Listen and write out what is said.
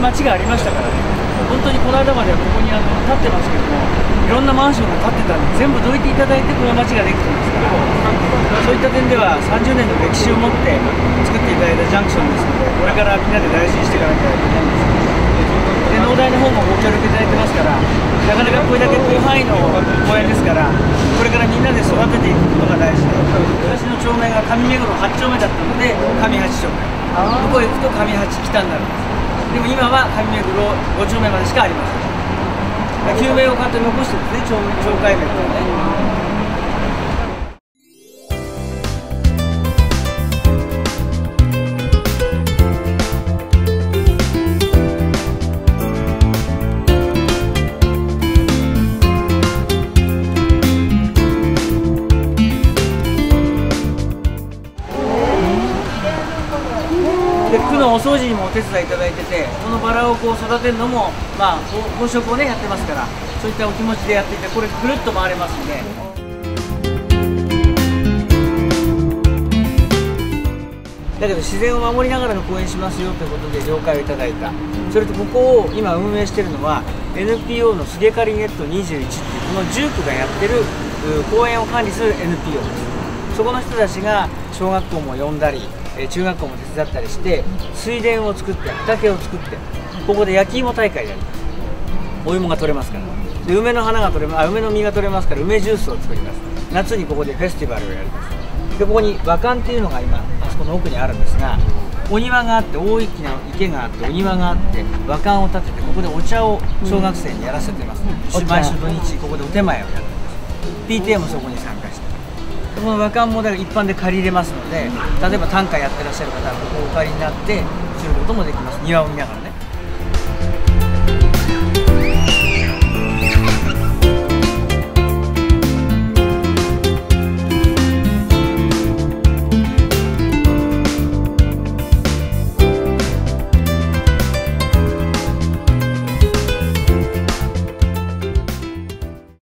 町がありましたからね。本当にこの間まではここに立ってますけども、いろんなマンションが建ってたんで全部どいていただいてこの町ができてますから、そういった点では30年の歴史を持って作っていただいたジャンクションですので、これからみんなで大事にしていかなきゃいけないんですけど、で農大の方もご協力いただいてますから、なかなかこれだけ広範囲の公園ですから、これからみんなで育てていくことが大事で、私の町名が上目黒8丁目だったので上8丁目、向こうへ行くと上8北になるんです。でも今は上目黒5丁目までしかありません。旧名を勝手に残してですね、町会名というね。で区のお掃除にもお手伝いいただいてて、このバラをこう育てるのも、本職をねやってますから、そういったお気持ちでやっていて、これぐるっと回れますんで。だけど自然を守りながらの公園しますよということで了解をいただいた。それとここを今運営しているのは NPO の菅刈ネット21っていう、この10区がやってる公園を管理する NPO です。そこの人たちが小学校も呼んだり中学校も手伝ったりして、水田を作って畑を作って、ここで焼き芋大会やります。お芋が取れますから、で梅の花が取れます、梅の実が取れますから梅ジュースを作ります。夏にここでフェスティバルをやります。でここに和館っていうのが今あそこの奥にあるんですが、お庭があって、大きな池があって、お庭があって、和館を建てて、ここでお茶を小学生にやらせてます。毎週土日ここでお手前をやってます。 PTA もそこに参加して、この和館もだから一般で借りれますので、例えば短歌やってらっしゃる方はここをお借りになってすることもできます。庭を見ながらね。